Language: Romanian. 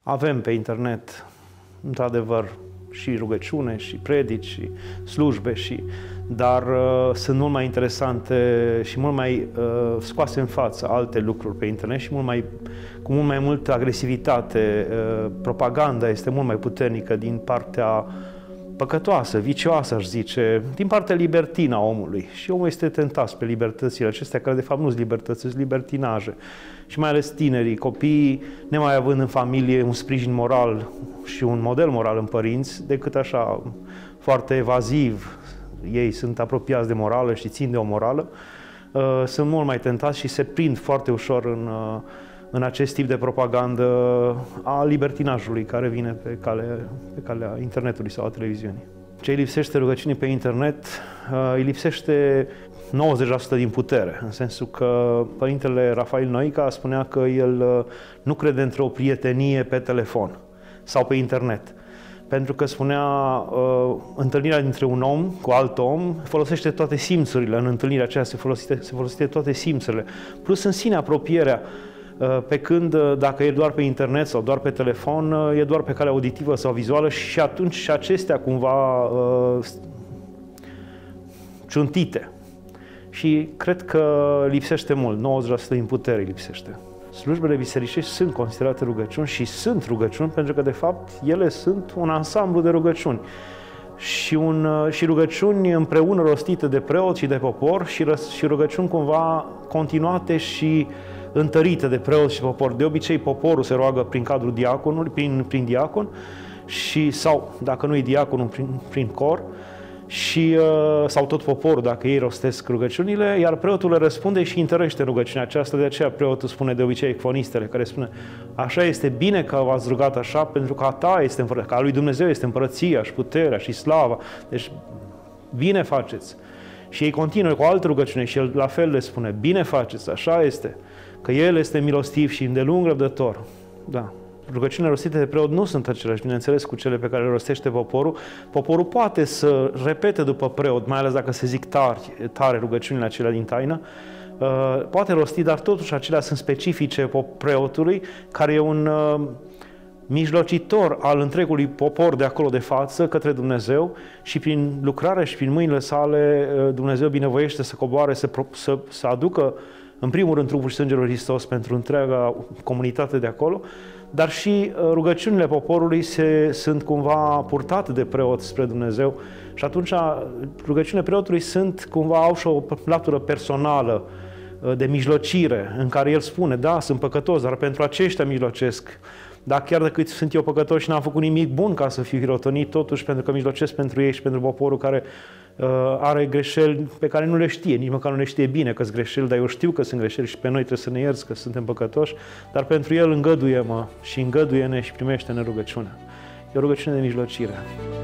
Avem pe internet, într-adevăr, și rugăciune, și predici, și slujbe, dar sunt mult mai interesante și mult mai scoase în față alte lucruri pe internet și cu mult mai multă agresivitate. Propaganda este mult mai puternică din partea păcătoasă, vicioasă, aș zice, din partea libertină a omului. Și omul este tentat spre libertățile acestea, care de fapt nu sunt libertăți, sunt libertinaje. Și mai ales tinerii, copiii, nemai având în familie un sprijin moral și un model moral în părinți, decât așa, foarte evaziv, ei sunt apropiați de morală și țin de o morală, sunt mult mai tentați și se prind foarte ușor în acest tip de propagandă a libertinajului care vine pe calea internetului sau a televiziunii. Ce îi lipsește rugăciunii pe internet, îi lipsește 90% din putere, în sensul că Părintele Rafael Noica spunea că el nu crede într-o prietenie pe telefon sau pe internet. Pentru că spunea, întâlnirea dintre un om cu alt om folosește toate simțurile, în întâlnirea aceea se folosește toate simțurile, plus în sine apropierea, pe când dacă e doar pe internet sau doar pe telefon, e doar pe calea auditivă sau vizuală și atunci și acestea cumva ciuntite. Și cred că lipsește mult, 90% din putere lipsește. Slujbele bisericești sunt considerate rugăciuni și sunt rugăciuni pentru că, de fapt, ele sunt un ansamblu de rugăciuni. Și rugăciuni împreună rostite de preot și de popor și rugăciuni cumva continuate și întărite de preot și popor. De obicei, poporul se roagă prin cadrul diaconului, prin diacon, sau, dacă nu e diaconul, prin cor, sau tot poporul, dacă ei rostesc rugăciunile, iar preotul le răspunde și întărește rugăciunea aceasta. De aceea preotul spune de obicei ecfonistele, care spune: așa este bine că v-ați rugat așa, pentru că a ta este împărăția, că a lui Dumnezeu este împărăția și puterea și slava. Deci, bine faceți. Și ei continuă cu o altă rugăciune și el la fel le spune: bine faceți, așa este, că El este milostiv și îndelung răbdător. Da. Rugăciunile rostite de preot nu sunt aceleași, bineînțeles, cu cele pe care le rostește poporul. Poporul poate să repete după preot, mai ales dacă se zic tare rugăciunile acelea din taină, poate rosti, dar totuși acelea sunt specifice preotului, care e un mijlocitor al întregului popor de acolo de față către Dumnezeu și prin lucrarea și prin mâinile sale Dumnezeu binevoiește să coboare, să aducă în primul rând trupul și sângele lui Hristos pentru întreaga comunitate de acolo, dar și rugăciunile poporului sunt cumva purtate de preot spre Dumnezeu și atunci rugăciunile preotului au și o latură personală de mijlocire în care el spune: da, sunt păcătos, dar pentru aceștia mijlocesc. Dar chiar dacă sunt eu păcătos și n-am făcut nimic bun ca să fiu hirotonit, totuși pentru că mijlocesc pentru ei și pentru poporul care are greșeli pe care nu le știe, nici măcar nu le știe bine că sunt greșeli, dar eu știu că sunt greșeli și pe noi trebuie să ne ierți că suntem păcătoși, dar pentru el îngăduie-mă și îngăduie-ne și primește-ne rugăciunea. E o rugăciune de mijlocire.